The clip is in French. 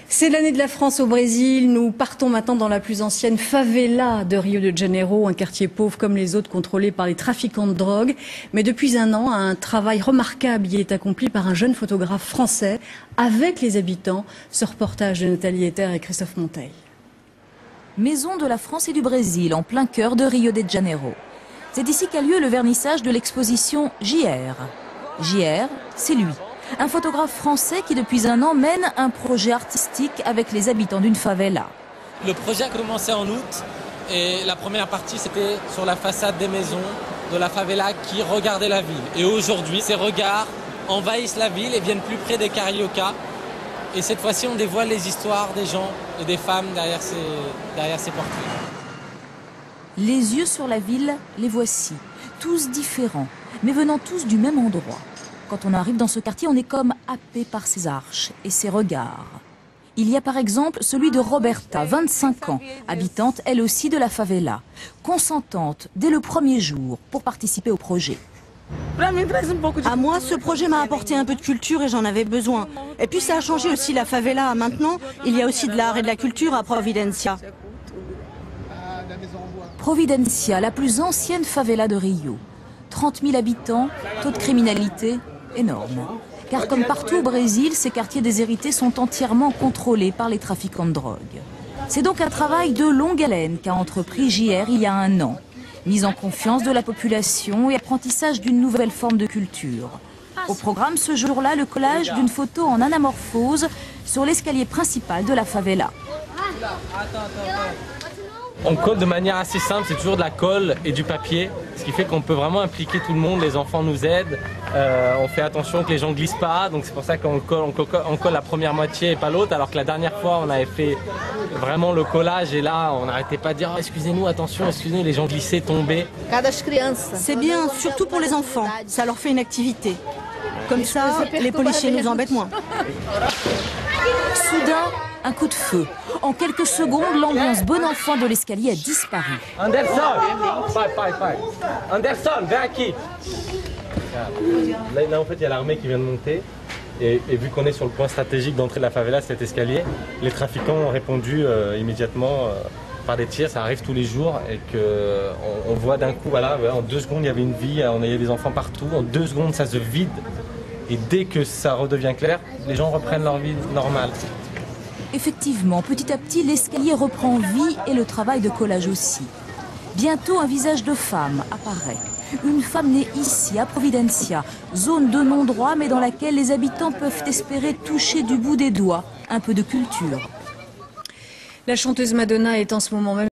C'est l'année de la France au Brésil. Nous partons maintenant dans la plus ancienne favela de Rio de Janeiro, un quartier pauvre comme les autres contrôlé par les trafiquants de drogue. Mais depuis un an, un travail remarquable y est accompli par un jeune photographe français avec les habitants. Ce reportage de Nathalie Ether et Christophe Monteil. Maison de la France et du Brésil, en plein cœur de Rio de Janeiro. C'est ici qu'a lieu le vernissage de l'exposition JR. JR, c'est lui. Un photographe français qui depuis un an mène un projet artistique avec les habitants d'une favela. Le projet a commencé en août et la première partie c'était sur la façade des maisons de la favela qui regardaient la ville. Et aujourd'hui, ces regards envahissent la ville et viennent plus près des cariocas. Et cette fois-ci, on dévoile les histoires des gens et des femmes derrière ces portraits. Les yeux sur la ville, les voici, tous différents, mais venant tous du même endroit. Quand on arrive dans ce quartier, on est comme happé par ses arches et ses regards. Il y a par exemple celui de Roberta, 25 ans, habitante elle aussi de la favela, consentante dès le premier jour pour participer au projet. À moi, ce projet m'a apporté un peu de culture et j'en avais besoin. Et puis ça a changé aussi la favela. Maintenant, il y a aussi de l'art et de la culture à Providencia. Providencia, la plus ancienne favela de Rio. 30 000 habitants, taux de criminalité énorme. Car comme partout au Brésil, ces quartiers déshérités sont entièrement contrôlés par les trafiquants de drogue. C'est donc un travail de longue haleine qu'a entrepris JR il y a un an. Mise en confiance de la population et apprentissage d'une nouvelle forme de culture. Au programme ce jour-là, le collage d'une photo en anamorphose sur l'escalier principal de la favela. On colle de manière assez simple, c'est toujours de la colle et du papier, ce qui fait qu'on peut vraiment impliquer tout le monde, les enfants nous aident, on fait attention que les gens ne glissent pas, donc c'est pour ça qu'on colle la première moitié et pas l'autre, alors que la dernière fois on avait fait vraiment le collage et là on n'arrêtait pas de dire oh, excusez-nous, attention, excusez-nous, les gens glissaient, tombaient. C'est bien, surtout pour les enfants, ça leur fait une activité. Comme ça, les policiers nous embêtent moins. Soudain, un coup de feu. En quelques secondes, l'ambiance bon enfant de l'escalier a disparu. Anderson, Anderson, viens ici. Là en fait il y a l'armée qui vient de monter et vu qu'on est sur le point stratégique d'entrée de la favela, cet escalier, les trafiquants ont répondu immédiatement par des tirs, ça arrive tous les jours et qu'on voit d'un coup, voilà, en 2 secondes il y avait une vie, on avait des enfants partout, en 2 secondes ça se vide et dès que ça redevient clair, les gens reprennent leur vie normale. Effectivement, petit à petit, l'escalier reprend vie et le travail de collage aussi. Bientôt, un visage de femme apparaît. Une femme née ici, à Providencia, zone de non-droit, mais dans laquelle les habitants peuvent espérer toucher du bout des doigts un peu de culture. La chanteuse Madonna est en ce moment même